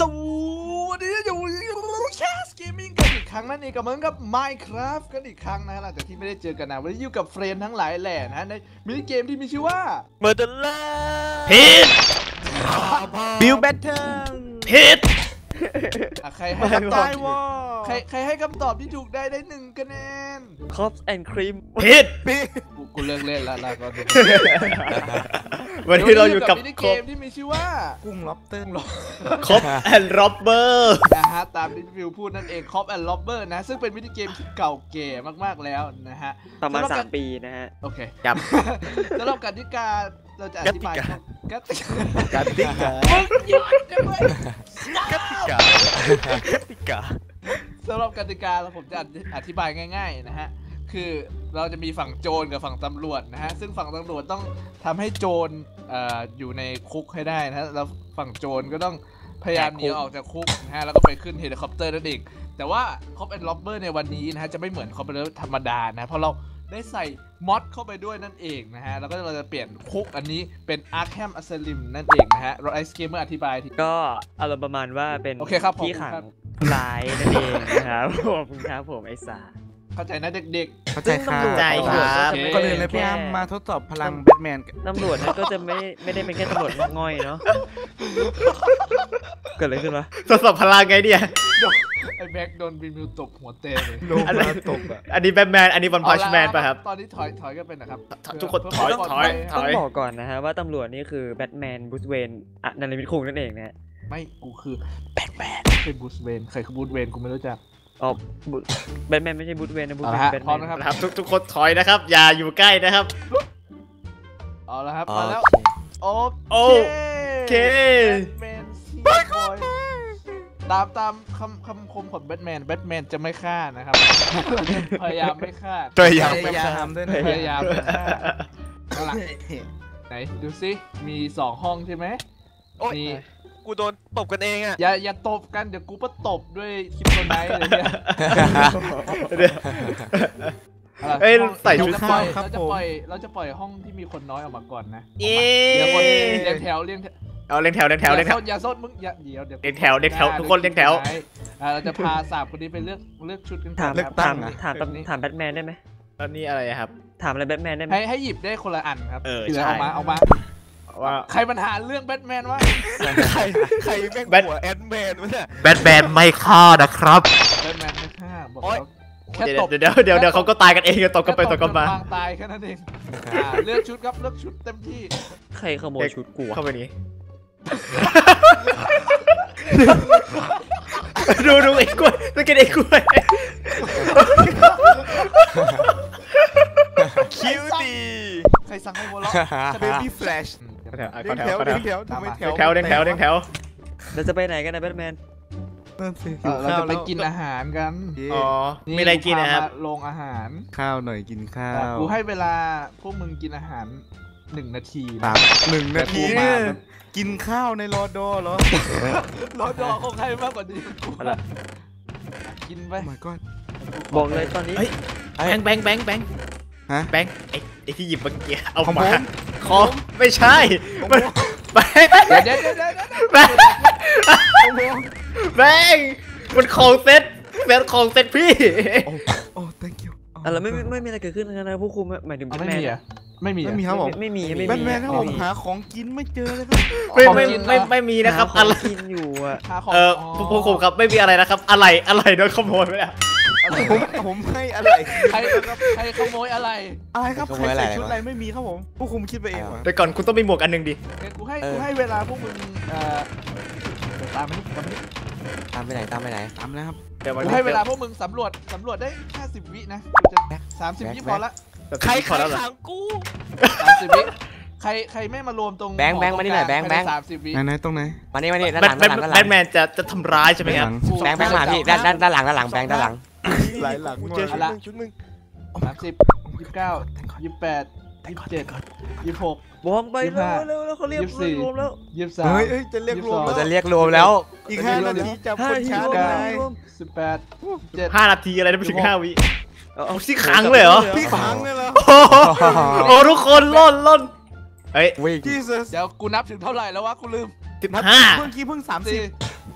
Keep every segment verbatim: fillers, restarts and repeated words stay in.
วันนี้อยู่แคสเกมมิ่งกันอีกครั้งนั่นเองกับเหมือนกับ Minecraft กันอีกครั้งนะหลังจากที่ไม่ได้เจอกันนะวันนี้อยู่กับเฟรนด์ทั้งหลายแหล่นะในมินิเกมที่มีชื่อว่า Murderer ผิด Build Better ผิดใครให้คำตอบใครใครให้คำตอบที่ถูกได้ได้หนึ่งคะแนน Cops and Cream ผิดกูกูเลิกเล่นแล้วแล้วก็วันนี้เราอยู่กับมินิคเกรบมที่มีชื่อว่ากุ้งล็อบเตอร์ครบแอนด์ร็อบเบอร์นะฮะตามที่ฟิวพูดนั่นเอง Cop and Robber นะซึ่งเป็นมินิเกมที่เก่าแก่มากๆแล้วนะฮะประมาณสำหบสามกปีนะฮะโอเคครับสำหรับกติกาเราจะอธิบายกติกากติกามึงหยุดได้ไหมกติกา กติกาสำหรับกติกาเราผมจะอธิบายง่ายๆนะฮะคือเราจะมีฝั่งโจรกับฝั่งตำรวจนะฮะซึ่งฝั่งตำรวจต้องทำให้โจรเอ่ออยู่ในคุกให้ได้นะฮะแล้วฝั่งโจรก็ต้องพยายามหนีออกจากคุกนะฮะแล้วก็ไปขึ้นเฮลิคอปเตอร์นั่นเองแต่ว่า Cop and Robber ในวันนี้นะฮะจะไม่เหมือน Cop and Robber ธรรมดานะเพราะเราได้ใส่มอดเข้าไปด้วยนั่นเองนะฮะแล้วก็เราจะเปลี่ยนคุกอันนี้เป็น Arkham Asylum นั่นเองนะฮะเราไอซ์เกมเมอร์อธิบายทีก็อารมณ์ประมาณว่าเป็นโอเคครับผมที่ขังลายนั่นเองนะครับขอบคุณครับผมไอ้สาเข้าใจนะเด็กเข้าใจครับใจครับก็เลยเลยพยายามมาทดสอบพลังแบทแมนตำรวจนั่นก็จะไม่ไม่ได้เป็นแค่ตำรวจง่อยเนาะเกิดอะไรขึ้นวะทดสอบพลังไงเนี่ยๆไอ้แบ็คโดนบินมิวตบหัวเตะเลยโลมาตกอ่ะอันนี้แบทแมนอันนี้วันพัชแมนป่ะครับตอนนี้ถอยถอยกันเป็นนะครับทุกคนถอยเพื่ถอยปลดภัต้องบอกก่อนนะฮะว่าตำรวจนี่คือแบทแมนบูธเวนอ่ะนันลิมิตคุงนั่นเองนะฮะไม่กูคือแบทแมนเป็นบูสเวนใครคือบูสเวนกูไม่รู้จักอ๋อแบทแมนไม่ใช่บูธเวนนะบูธเอาเวละนฮะแบทพร้อมแมนนะครับนะครับทุกทุกคนถอยนะครับ อย่าอยู่ใกล้นะครับเอาละครับมาแล้วโอโอเคแบทแมนซีคอยตามตามคำคำคมของแบทแมนแบทแมนจะไม่ฆ่านะครับ พยายามไม่ฆ่าพยายามพยายามด้วยนะพยายามไม่ฆ่าเอาล่ะไหนดูซิมีสองห้องใช่ไหมโอ๊ยมีกูโดนตบกันเองอ่ะอย่าอย่าตบกันเดี๋ยวกูก็ตบด้วยคลิปโตไนท์อะไรเนี่ยเดี๋ยว เอ้ยใส่ชุดเราจะปล่อยเราจะปล่อยเราจะปล่อยห้องที่มีคนน้อยออกมาก่อนนะเย้เดี๋ยวคนเรียงแถวเรียงแถวเอาเรียงแถวเรียงแถวเรียงแถวอย่าโซดมึงอย่าเดี๋ยวเดี๋ยวเรียงแถวเรียงแถวทุกคนเรียงแถวอ่าเราจะพาสามคนนี้ไปเลือกเลือกชุดกันถามครับถามถามถามแบทแมนได้ไหมตอนนี้อะไรครับถามอะไรแบทแมนได้ไหมให้ให้หยิบได้คนละอันครับเออที่เหลือใช่เอามาเอามาว่าใครปัญหาเรื่องแบทแมนวะใครใครแม่งแบทหัวแอนแมนวะเนี่ยแบทแมนไม่ฆ่านะครับแบทแมนไม่ฆ่าบอกโอ๊ยแล้วแค่เดี๋ยวตบเดี๋ยวเดี๋ยวเดี๋ยวเขาก็ตายกันเองตบกันไปตบกันมาแค่บางตายแค่นั้นเองอ่าเลือกชุดครับเลือกชุดเต็มที่ใครขโมยชุดกูอะเข้าไปนี้ ดูดูไอ้กล้วยดูกินไอ้กล้วยคิวดีใครสั่งให้หัวเราะเบบี้แฟลชอืมเลี้ยงแถวเลี้ยงแถวทำไมแถวแถวเรียงแถวเรียงแถวเราจะไปไหนกันนะแบทแมนนั่นสิเออเราจะไปกินอาหารกันอ๋อมีอะไรกินนะครับพามาโรงอาหารข้าวหน่อยกินข้าวกูให้เวลาพวกมึงกินอาหารหนึ่งนาทีสามหนึ่งนาทีแต่กูมาแบบกินข้าวในรอดอเหรอรอดอของใครมากกว่านี้กูกินไป my god บอกเลยตอนนี้เฮ้ย แบงค์แบงค์แบงค์แบงค์ฮะแบงค์ไอ้ไอ้ที่หยิบเมื่อกี้เอาของมาผมของไม่ใช่มันแบงค์เดี๋ยวเดี๋ยวเดี๋ยวเดี๋ยวแบงค์แบงค์มันของเซ็ตเซ็ตของเซ็ตพี่โอ้ thank you อ่ะเราไม่ไม่ไม่มีอะไรเกิดขึ้นนะผู้คุมหมายถึงแบเอาทไม่แมนมีอ่ะไม่มีไม่อ่ะมีครับผมไม่มีไม่มีแบทแมนถ้าผมไม่มีหาของกินไม่เจอเลยครับไม่ไม่ของกินไม่เหรอไม่มีนะครับหาอะไรของกินอยู่อ่ะหาของเออผู้ผู้คุมครับไม่มีอะไรนะครับ อะไรอะไรโดนขโมยไปแล้วผมผมให้อะไรใครใครขโมยอะไรอะไรครับขใคโมรยอะไรใส่ชุดวะอะไรไม่มีครับผมผู้คุมคิดไปเองวะแต่ก่อนคุณต้องมีหมวกอันหนึ่งดิเนี่ยกูให้เออกูให้เวลาพวกมึงเอ่อเดี๋ยวตามไปนี่ตามไปนี่ตามไปไหนตามไปไหนตามแล้วครับเดี๋ยวมันกูให้เวลาพวกมึงสำรวจสำรวจได้ห้าสิบวินะกูจะสามสิบวิพอละใครขอแล้วเหรอขังกูสามสิบวิใครใครไม่มารวมตรงแบงค์แบงค์มานี่หน่อยแบงค์แบงค์สามสิบวิไหนไหนตรงไหนมานี่มานี่ด้านแบหทลังแบด้านทหลังด้านหแบลังทแมนจะจะทำร้ายใช่ไหมครับแบงค์แบงค์มาพี่ด้านด้านด้านหลังด้านหลังแบงค์ด้านหลังหลายหลังกูมาเจอชุดละมึงชุดมึงสามสิบยี่สิบเก้ายี่สิบแปดยี่สิบเจ็ดยี่สิบหกบอมไปเร็วเร็วแล้วเขาเรียกยี่สิบสี่รวมแล้วยี่สิบสามเฮ้ยเอ้ยจะเรียกรวมยี่สิบสองเราจะเรียกรวมแล้วอีกห้านาทีจับห้าคนทีช้ารวมได้รวมสิบแปดเจ็ดห้านาทีอะไรได้ไปถึงห้าวิเอาเอาที่ขังเลยเหรอพี่ขังเลยเหรอโอ้โหโอ้ทุกคนล่นล่นเฮ้ยวิ่ง Jesus เดี๋ยวกูนับถึงเท่าไหร่แล้ววะกูลืมสิบห้าเพิ่งกี้เพิ่งสามสิสี่บ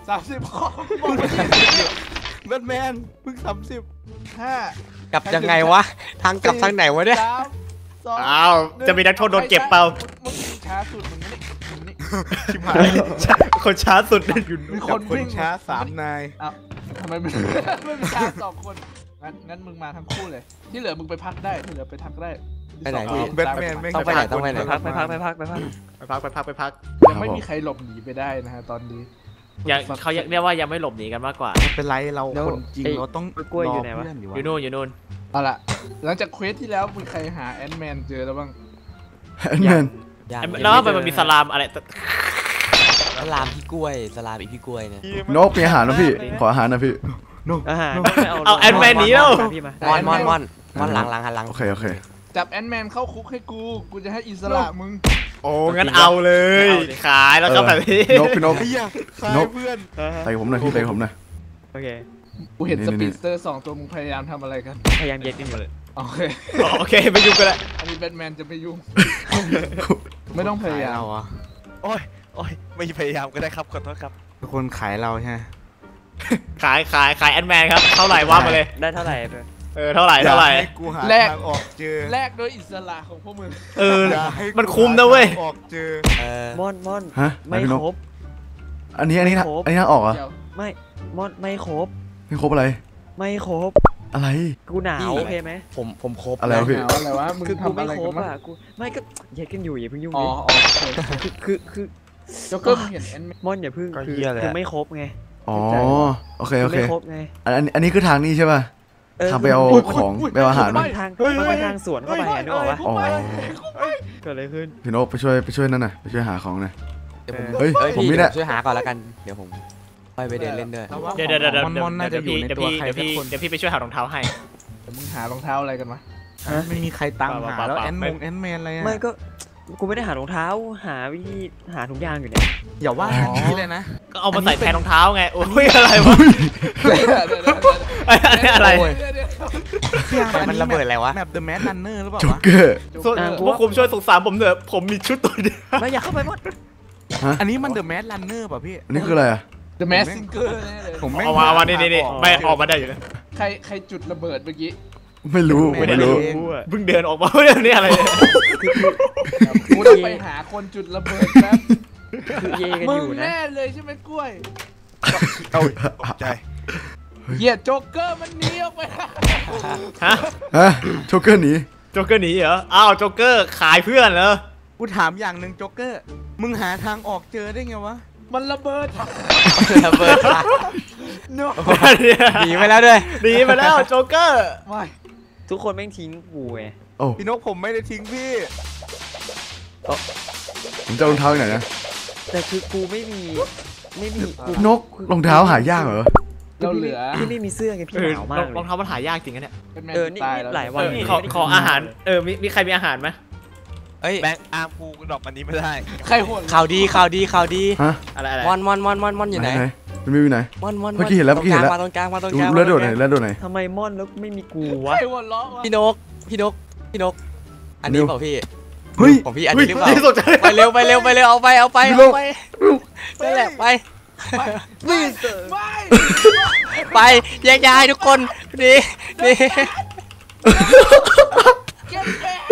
สามสิบข้อบอกไปแบทแมนเพิ่งสามสิบห้ากลับยังไงวะทางกลับทางไหนวะเนี่ยสามสองอ้าวจะมีนักโทษโดนเก็บเปล่ามึงช้าสุดมึงนี่มึงนี่ชิบหายคนช้าสุดอยู่มีคคนนคนวิ่งช้าสามนายอ้าวทำไมมึง ไม่มีช้าสองคนงั้นงั้นมึงมาทั้งคู่เลย ที่เหลือมึงไปพักได้ที่เหลือไปพักได้ไปไหนที่พี่สอแบทแมนไม่ต้องไปไหนต้องไปไหนไปพักไปพักไปพักไปพักไปพักไปพักไปพักยังไม่มีใครหลบหนีไปได้นะฮะตอนนี้ยังเขาเรียกว่ายังไม่หลบหนีกันมากกว่าไม่เป็นไรเราคนจริงเราต้องกล้วยอยู่ไหนวะรเพื่ดีอยู่นู่นอยู่นู่นเอาล่ะหลังจากเควสที่แล้วมีใครหาแอนด์แมนเจอแล้วบ้างแอนแมนยังแล้วทำไมมันมีสลามอะไรสลามพี่กล้วยสลามอีกพี่กล้วยเนี่ยนกมีอาหารนะพี่ขออาหารนะพี่อาหารเอาแอนแมนหนีแล้วพี่มามอนมอนมอนมอนหลังหลังหันหลังโอเคโอเคจับแอนด์แมนเข้าคุกให้กู กูจะให้อิสระมึงโอ้งั้นเอาเลยเอาดิขายแล้วครับแบบนี้นกพี่นกไอ้เหี้ยคลายนกเพื่อนใส่ผมหน่อยพี่ใส่ผมหน่อยโอเคกูเห็นนี่สนี่ปีดสเตอร์สองตัวมึงพยายามทำอะไรกันพยายามเย็นกันอยู่เลยโอเคโอเคไปยุ่งกันละอันนี้แบทแมนจะไม่ยุ่ง ไม่ต้องพยายามเราอ่ะโอ้ยโอ้ยไม่พยายามก็ได้ครับขอโทษครับทุกคนขายเราใช่ไหมขายขายขายแอนแมนครับเท่าไหร่ว่ามาเลยได้เท่าไหร่ไปเออเท่าไหร่เท่าไหร่อย่ให้กูหาทางออกเจอแลกด้วยอิสระของพวกมึงเอออย่าให้กูมันคุ้มนะเว้ยหาทางออกเจอเออมอนมอนฮะไม่พี่นกครบอันนี้อันนี้ไม่ครบอันนี้ทางออกเหรอเดี๋ยวไม่มอนไม่ครบไม่ครบอะไรไม่ครบอะไรกูหนาวโอเคไหมผมผมครบอะไรวะพี่หนาวอะไรวะ มึงคือกูทำไม่อะไรครกับ นวะอ่ะกูไม่ก็เย็นกันอยู่อย่าเพิ่งยุ่งอ๋อดิอ๋อโอเคคือคือโจ๊กเกอร์มึงเห็นแอนด์แมนมอนอย่าเพิ่งก็คือเหี้ยเลยอะคือไม่ครบไงอ๋อโอเคคืโออเคไม่ครบไงอันอันอันนี้คือทางนี้ใช่ป่ะเออทางไปเอาคือของไปเอาอาหารมัมานทางมันเป็นทางสวนเข้าไปอ่ะนึกออกปะอ๋อเกิดอะไรขึ้นพี่นกไปช่วยไปช่วยนั่นน่ะไปช่วยหาของหน่อยเดี๋ยวผมเฮ้ยเอ้ยผมพี่มีเนี่ยช่วยหาก่อนแล้วกันเดี๋ยวผมค่อยไปเดินเล่นด้วยแต่ว่าเดี๋ยวเดี๋ยวเดี๋ยวเดี๋ยวมอนมอนน่าจะอยู่ในเดี๋ยวตัวพี่ใครเดี๋ยวสักพี่คนเดี๋ยวพี่ไปช่วยหารองเท้าให้เดี๋ยวมึงหารองเท้าอะไรกันวะไม่มีใครตังค์หาแล้วเปล่าๆแอนมงแอนแมนอะไรอ่ะไม่ก็กูไม่ได้หารองเท้าหาวิธีหาถุงยางอยู่เนี่ยอย่าว่าอันนี้เลยนะก็เอามาใส่แทนรองเท้าไงโอ้ยอะไรวะเดี๋ยวเดี๋ยวเดี๋ยวเดี๋ยวอะไรเดี๋ยวเดี๋ยวแต่มันระเบิดอะไรวะแมปเดอะแมสรันเนอร์หรือเปล่าจ็อกวะเกอร์ส่วนพวกคุณช่วยสงสารผมเถอะผมมีชุดตัวเดียวไม่อยากเข้าไปหมดฮะอันนี้มันเดอะแมสรันเนอร์ป่ะพี่อันนี้คืออะไรอ่ะ The Mask Singer แน่เลยผมไม่เอามาเอามานี่นี่นี่ไม่ออกมาได้อยู่นะใครใครจุดระเบิดเมื่อกี้ไม่รู้ผมไม่รู้เพิ่งเดินออกมาเรื่องนี้อะไรเนี่ยกูต้องไปหาคนจุดระเบิดแป๊บคือเยกันมึอง ยู่นะแน่เลยใช่ไหมกล้วยเอ้ยตกใจเหี้ยโจ๊กเกอร์มันหนีออกไปฮะฮะจ็อกเกอร์หนีโจ๊กเกอร์หนีเหรออ้าวโจ๊กเกอร์ขายเพื่อนเหรอกูถามอย่างหนึ่งโจ๊กเกอร์ มึงหาทางออกเจอได้ไงวะมันระเบิดระเบิดค่ะเนาะหนีไปแล้วด้วยหนีไปแล้วโจ๊กเกอร์ไม่ทุกคนแม่งทิ้งกูไงโอ้พี่นกผมไม่ได้ทิ้งพี่ผมจะเอารองเท้าที่ไหนนะแต่คือกูไม่มีไม่มีกูนกรองเท้าหายากเหรอเราเหลือพี่ไม่มีเสื้อไงพี่เออหนาวมากเลรองยเท้ามันหายากจริงนะเนี่ยเออนี่นี่หลายวันเออขอขออาหารเออมีมีใครมีอาหารไหมเอ้ยแบงค์อาร์มกูดอกมันนี้ไม่ได้ใครโหดข่าวดีข่าวดีข่าวดีฮะอะไรอะไรมอนมอนมอนมอนมอนอยู่ไหนไหนมันมีอยู่ไหนมอนมอนเมื่อกี้เห็นแล้วเมื่อกี้เห็นแล้วมาตรงกลางมาตรงดูกลางแล้วโดดไหนแล้วโดดไหนทำไมม่อนแล้วไม่มีกูใควะรหัวเราะวะพี่นกพี่นกพี่นก อันนี้เร็วเปล่าพี่เฮ้ยของพี่อันนี้หรือเปล่านี่สนใจไปเร็วไปเร็วไปเร็วเอาไปเอาไปพี่นเอากไปนั่นแหละไปไม่ไม่ไปแยกย้ายทุกคนนี่นี่เก็บแบก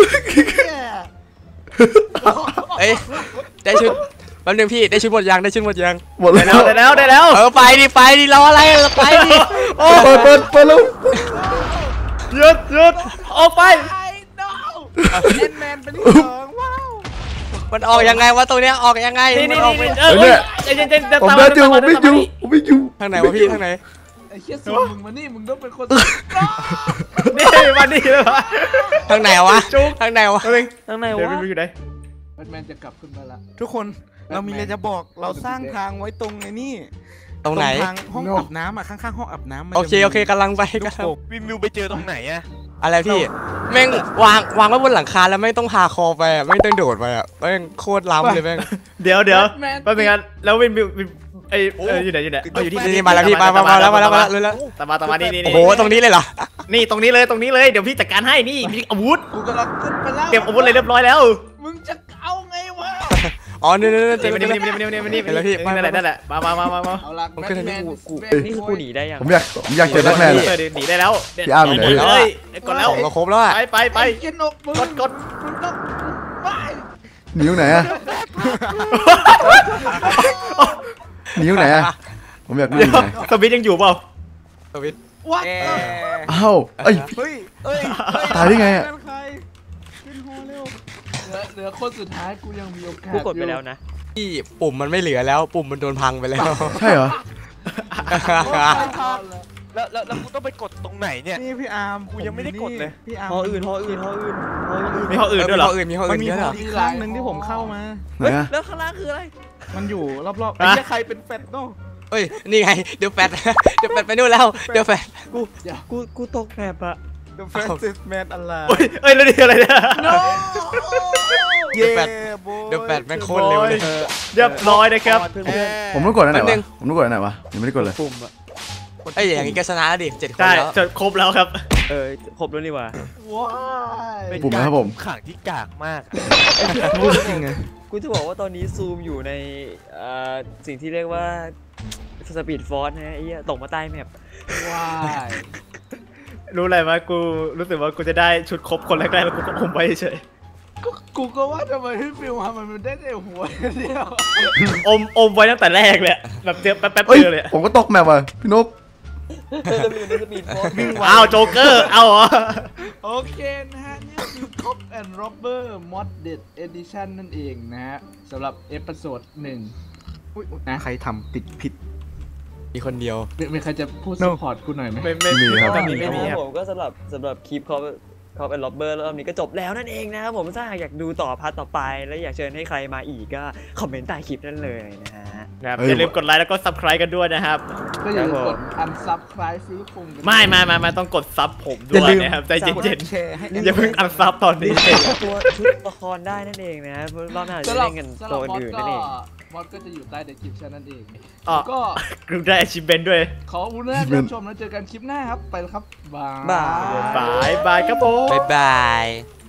เอ้ยได้ชุดแป๊บนึงพี่ได้ชุดหมดยังได้ชุดหมดยังหมดแล้ได้แล้ววได้แล้วได้แล้วเออไปดิไปดิรออะไรอะไปดิโอ้เปิดเปิดเปิดแล้วหยุดหยุดออกไปไอ้โน้แอนแมนเป็นที่สองว้าวมันออกยังไงวะตรงเนี้ยออกยังไงนี่นี่มัออกนี่ไปเออเออเย็นเย็นผมเดินอยู่ผมไม่อยู่ผมไม่อยู่ทางไหนวะพี่ทางไหนไอ้เชี่ยสูงมึงมานี่มึงต้องเป็นคนนี่มานี่เลยวะทางไหนวะทางไหนวะเอาเองข้างในเดี๋ยววะไปอยู่ไหนแบทแมนจะกลับขึ้นมาละทุกคนเรามีอะไรจะบอกเราสร้างทางไว้ตรงไอ้นี่ตรงไหนทางห้องอาบน้ำอ่ะข้างๆห้องอาบน้ำมันโอเคจะมีโอเคกำลังไปลูกักนโป่งวิมิวไปเจอตรงไหนอะอะไรพี่แม่งวางวางไว้บนหลังคาแล้วไม่ต้องพาคอไปอะไม่ต้องโดดไปอ่ะแม่งโคตรล้ำเลยแม่งเดี๋ยวเดี๋ยวแบทแมนแป๊บนึงกันแล้ววินวินวินไอเอออยู่ไหนอยู่ไหนเอาอยู่ที่นี่มาแล้วพี่มามามาแล้วมาแล้วมาแล้วเลยแล้วตามมาตามมานี่นี่โอ้โหตรงนี้เลยเหรอนี่ตรงนี้เลยตรงนี้เลยเดี๋ยวพี่จัดการให้นี่มีอาวุธกูกำลังขึ้นไปแล้วเตรียมอาวุธเลยเรียบร้อยแล้วมึงจะเอาไงวะอ๋อเนี่ยเนี่ยเนี่ยเจอมาแล้วนี่มานี่มานี่มานี่มานี่เห็นแล้วพี่นั่นแหละนั่นแหละมามามามามาเอาละผมแบขึ้นททางแมนี้นกูกูนี่คือกูหนีได้ยังผมอยากผมอยากเจอแบทแมนเออหนีได้แล้วพี่อาร์มอยู่ไหนเฮ้ยกดแล้วของเราครบแล้วอะไปไปไปไอ้เกนกมึงกดกดมึงต้องไปหนีอยู่ไหนอะหนีอยู่ไหนอะผมอยากรู้อยู่ไหนสวิตช์ยังอยู่เปล่าสวิตช์วัดอ้าวเอ้ยเฮ้ยเฮ้ยตายได้ไงอะใครขึ้นฮอเร็วเหลือเหลือคนสุดท้ายกูยังมีโอกาสกูกดไปแล้วนะที่ปุ่มมันไม่เหลือแล้ว ปุ่มมันโดนพังไปแล้วใช่เหรอแล้วแล้วแล้วกูต้องไปกดตรงไหนเนี่ยนี่พี่อาร์มกูยังไม่ได้กดเลยพี่อาร์มหออื่นหออื่นหออื่นหออื่นมีห้องอื่นด้วยเหรอมีห้ออื่นมีห้อมัอื่นนมีเยอะฮเหรอออีกข้างหนึ่งที่ผมเข้ามาไหนอะแล้วข้างล่างคืออะไร มันอยู่รอบๆอ่ะไอ้เหี้ยใครเป็นแฟตเนาะเฮ้ยนี่ไงเดี๋ยวแฟดเดี๋ยวแฟดไปนู่นแล้วเดี๋ยวแฟดกูกูกูตกแถบอะเดอะแฟนซิสแมนอะไรโอ้ยเอ้ยแล้วนี่อะไรเนี่ยเดี๋ยวแฟดเดี๋ยวแฟดแม่งโคตรเร็วเลยเรียบร้อยนะครับเพื่อนผมต้องกดอันไหนแป๊บนึวะงผมต้องกดอันไหนวะยังไม่ได้กดเลยๆปุ่มอะเอ้ยอย่างงี้ก็ชนะแล้วดิเจ็ดคนใช่แล้วจะครบแล้วครับเออครบแล้วนี่หว่าว้ายปุ่มนะครับผมขังที่กากมากพูดจริงไงกูจะบอกว่าตอนนี้ซูมอยู่ในเอ่อสิ่งที่เรียกว่าสปีดฟอร์สนะไอ้เหี้ยตกมาใต้แมปว้ายรู้อะไรไหมกูรู้สึกว่ากูจะได้ชุดครบคนแรกๆแล้วกูก็อมไว้เฉยก็กูก็ว่าทำไมพี่ฟิวทำไมมันได้แต่หัวเดียวอมอมไว้ตั้งแต่แรกเลยแบบเจอแป๊บๆเอ้ยเจอเลยผมก็ตกแมปว่ะพี่นกเออจะมีอยู่ในสปีดฟอร์สอ้าวโจ๊กเกอร์เอาเหรอโอเคนะฮะ นี่คือ Cop and Robber Modded Edition นั่นเองนะฮะสำหรับเอพิโซดหนึ่งอุ๊ยอุ๊ยนะใครทำติดผิดมีคนเดียวมีมีใครจะพูดซัพพอร์ตกูหน่อยไหมไม่ไม่มีครับตอนนี้ไม่มีคครัรับบ ผมก็สำหรับสำหรับคลิปเขาเขาเป็นล็อบเบอร์รอบนี้ก็จบแล้วนั่นเองนะครับผมถ้าอยากดูต่อพาร์ทต่อไป และอยากเชิญให้ใครมาอีกก็คอมเมนต์ใต้คลิปนั่นเลยนะฮะนะครับเอ้ยอย่าลืมกดไลค์แล้วก็ subscribe กันด้วยนะครับก็อย่าลืมครับกผดม unsubscribe ซื้อคงกันไม่ไม่ไม่ไม่ต้องกดซับผมด้อย่าวยลืมนะครับใจเย็นแชร์ให้ๆอย่าเพิ่งอันซับตอนนี้ตัวชุดละครได้นั่นเองนะครับรอบหน้าจะสำหรับเล่นกันสำหตัรัวบมอดอื่นๆก็นั่นเองมอดก็จะอยู่ใต้ description นั่นเองอ๋อก็กูได้ achievement ด้วยขอบคุณนะที่รับชมแล้วเจอกันคลิปหน้าครับ ไปแล้วครับ บายบายบายบายครับผมบ๊ายบาย